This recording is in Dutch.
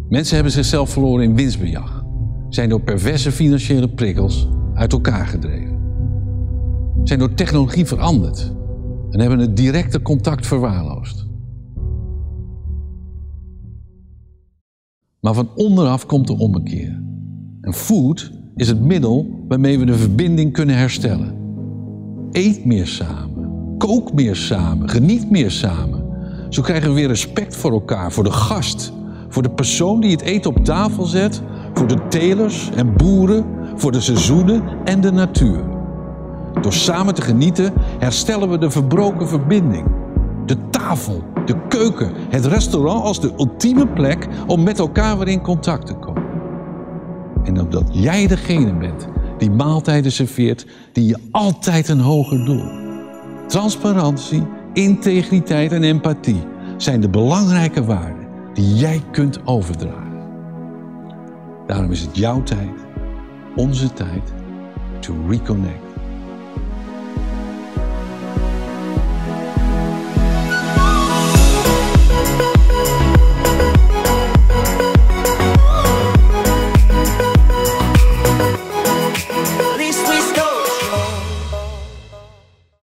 Mensen hebben zichzelf verloren in winstbejag, zijn door perverse financiële prikkels uit elkaar gedreven, zijn door technologie veranderd en hebben het directe contact verwaarloosd. Maar van onderaf komt de ommekeer. En food is het middel waarmee we de verbinding kunnen herstellen. Eet meer samen, kook meer samen, geniet meer samen. Zo krijgen we weer respect voor elkaar, voor de gast, voor de persoon die het eten op tafel zet, voor de telers en boeren, voor de seizoenen en de natuur. Door samen te genieten herstellen we de verbroken verbinding. De tafel, de keuken, het restaurant als de ultieme plek om met elkaar weer in contact te komen. En omdat jij degene bent die maaltijden serveert die je altijd een hoger doel. Transparantie, integriteit en empathie zijn de belangrijke waarden die jij kunt overdragen. Daarom is het jouw tijd, onze tijd, to reconnect.